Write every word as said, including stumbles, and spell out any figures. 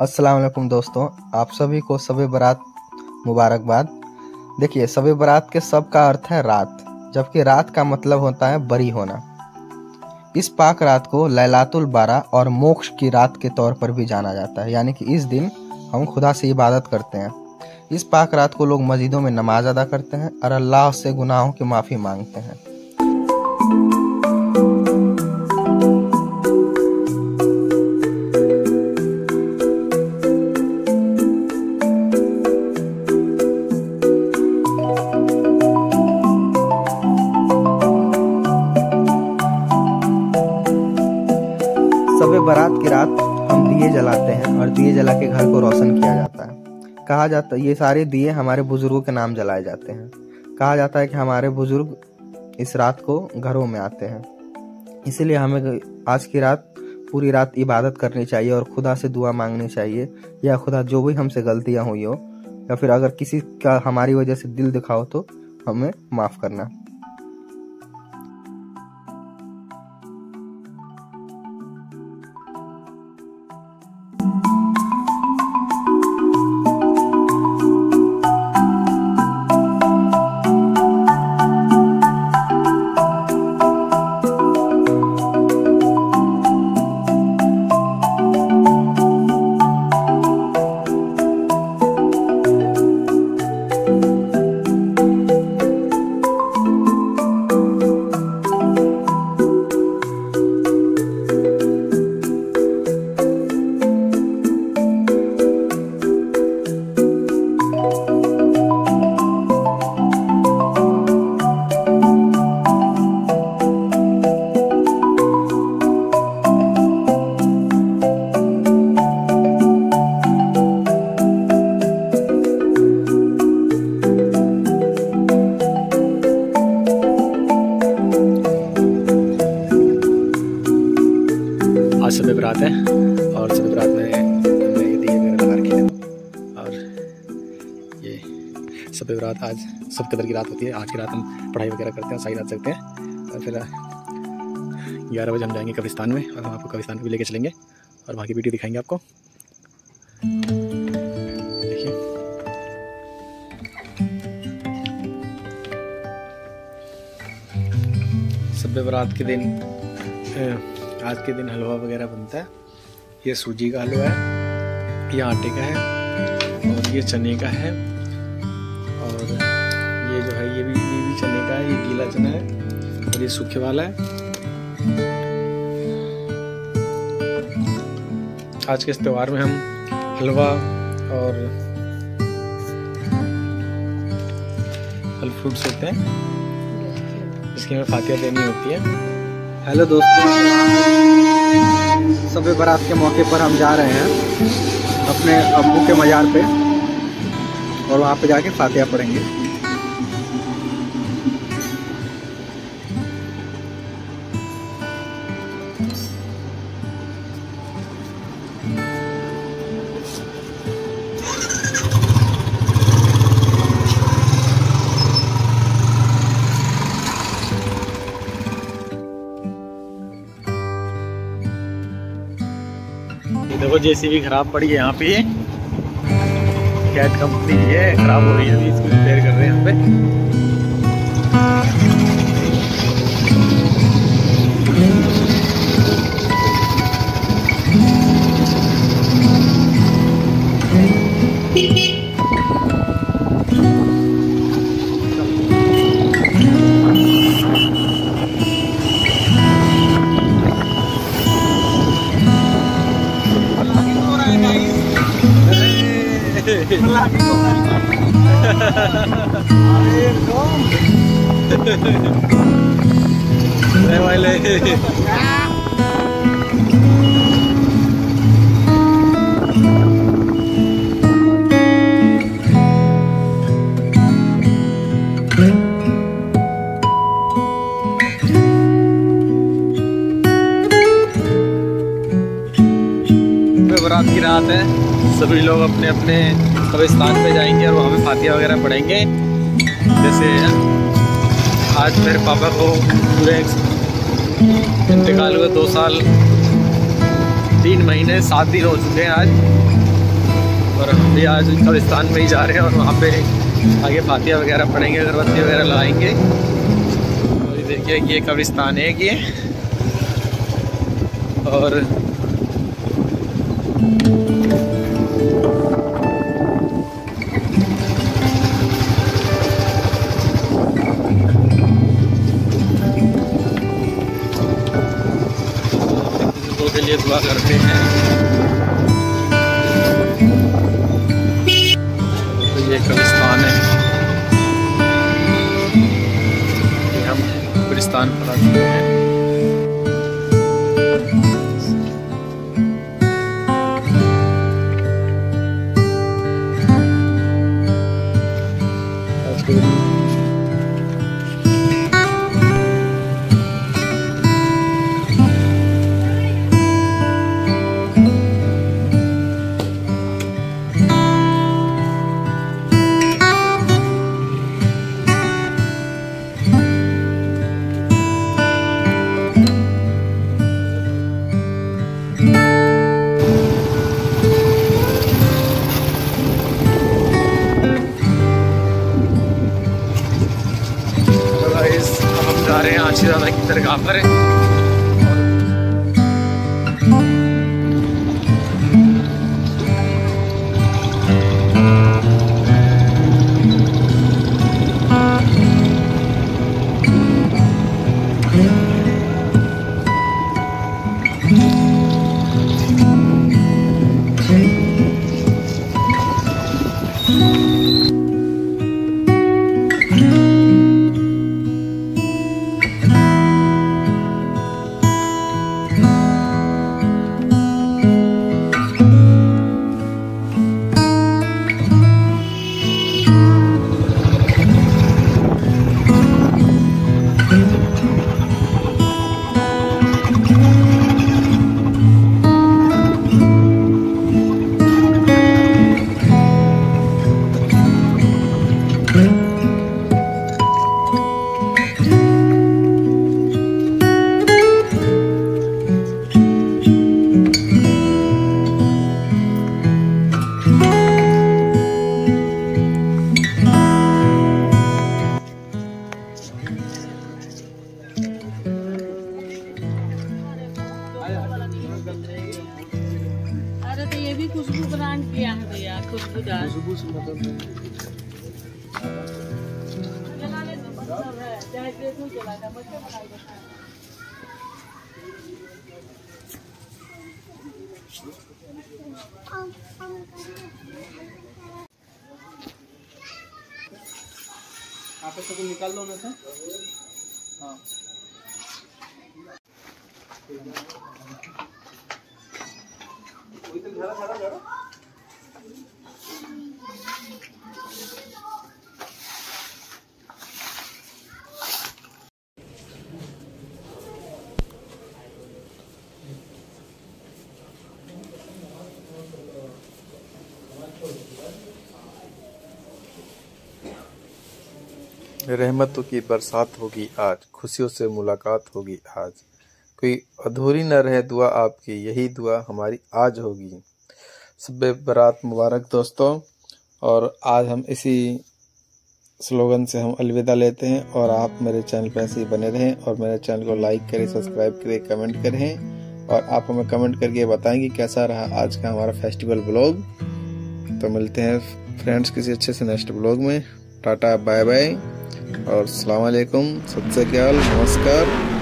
अस्सलाम वालेकुम दोस्तों, आप सभी को शब-ए बारात मुबारकबाद। देखिए, शब-ए बारात के सब का अर्थ है रात, जबकि रात का मतलब होता है बरी होना। इस पाक रात को लैलातुल बारह और मोक्ष की रात के तौर पर भी जाना जाता है, यानी कि इस दिन हम खुदा से इबादत करते हैं। इस पाक रात को लोग मस्जिदों में नमाज अदा करते हैं और अल्लाह से गुनाहों की माफ़ी मांगते हैं। शब-ए बारात की रात हम दिए जलाते हैं और दिए जला के घर को रोशन किया जाता है। कहा जाता है ये सारे दिए हमारे बुजुर्गों के नाम जलाए जाते हैं। कहा जाता है कि हमारे बुजुर्ग इस रात को घरों में आते हैं, इसीलिए हमें आज की रात पूरी रात इबादत करनी चाहिए और खुदा से दुआ मांगनी चाहिए। या खुदा जो भी हमसे गलतियां हुई हो या फिर अगर किसी का हमारी वजह से दिल दुखाओ तो हमें माफ़ करना। शब-ए बारात है और शब-ए बारात में हमने ये दिए वगैरह लगा रखे हैं। और ये शब-ए बारात आज सब कदर की रात होती है। आज की रात हम पढ़ाई वगैरह करते हैं, सारी रात सकते हैं और फिर ग्यारह बजे हम जाएंगे कब्रिस्तान में और हम आपको कब्रिस्तान भी लेके चलेंगे और वहाँ की वीडियो दिखाएंगे आपको। देखिए, शब-ए बारात के दिन आज के दिन हलवा वगैरह बनता है। ये सूजी का हलवा है, ये आटे का है और ये चने का है और ये जो है ये भी ये भी चने का है, ये गीला चना है और ये सूखे वाला है। आज के इस त्यौहार में हम हलवा और फल फ्रूट्स होते हैं, इसकी हमें फातिहा देनी होती है। हेलो दोस्तों, शब-ए बारात के मौके पर हम जा रहे हैं अपने अब्बू के मज़ार पे और वहाँ पे जाके फातिहा पढ़ेंगे। देखो जेसीबी खराब पड़ी है यहाँ पे, कैट कंपनी की है, खराब हो रही है, अभी इसको रिपेयर कर रहे हैं यहाँ पे। वाले बारात की रात है, सभी लोग अपने अपने कब्रिस्तान पे जाएंगे और वहाँ पे फातिहा वगैरह पढ़ेंगे। जैसे आज मेरे पापा को पूरे इंतकाल हुए दो साल तीन महीने सात दिन हो चुके हैं आज। और हम भी आज कब्रिस्तान में ही जा रहे हैं और वहाँ पे आगे फातिहा वगैरह पढ़ेंगे, अगरबत्ती वगैरह लगाएंगे। और ये देखिए ये कब्रिस्तान है ये। और के लिए दुआ करते हैं। तो ये कब्रिस्तान है, ये हम कब्रिस्तान पर आते हैं। जा रहे हैं आशी दादा की दरगाह पर। अरे तो ये भी खुशबू ब्रांड किया है भैया, खुशबूदार। खुशबू से मतलब जलाने से मतलब है, चाहे पेट्रोल जलाना मत बनाई देता है। आप इसको निकाल लो ना सर। हाँ खड़ा खड़ा करो। रहमतों की बरसात होगी आज, खुशियों से मुलाकात होगी आज, कोई अधूरी न रहे दुआ आपकी, यही दुआ हमारी आज होगी। शब बरात मुबारक दोस्तों। और आज हम इसी स्लोगन से हम अलविदा लेते हैं और आप मेरे चैनल पर ऐसे ही बने रहें और मेरे चैनल को लाइक करें, सब्सक्राइब करें, कमेंट करें और आप हमें कमेंट करके बताएंगे कैसा रहा आज का हमारा फेस्टिवल ब्लॉग। तो मिलते हैं फ्रेंड्स किसी अच्छे से नेक्स्ट ब्लॉग में। टाटा बाय बाय और अस्सलाम वालेकुम, सत श्री अकाल, नमस्कार।